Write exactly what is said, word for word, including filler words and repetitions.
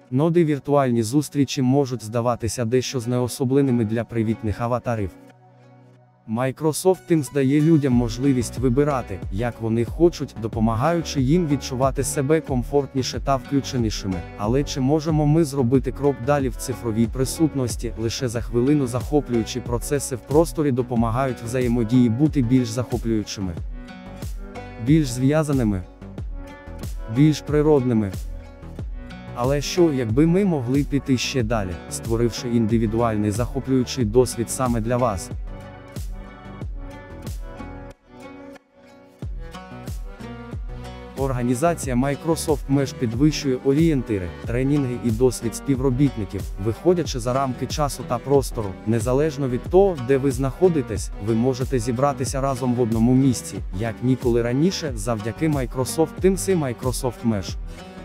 Ноди віртуальні зустрічі можуть здаватися дещо знеособленими для привітних аватарів. Microsoft Teams дає людям можливість вибирати, як вони хочуть, допомагаючи їм відчувати себе комфортніше та включенішими. Але чи можемо ми зробити крок далі в цифровій присутності? Лише за хвилину захоплюючі процеси в просторі допомагають взаємодії бути більш захоплюючими, більш зв'язаними, більш природними. Але що, якби ми могли піти ще далі, створивши індивідуальний захоплюючий досвід саме для вас? Організація Microsoft Mesh підвищує орієнтири, тренінги і досвід співробітників, виходячи за рамки часу та простору. Незалежно від того, де ви знаходитесь, ви можете зібратися разом в одному місці, як ніколи раніше, завдяки Microsoft Teams і Microsoft Mesh.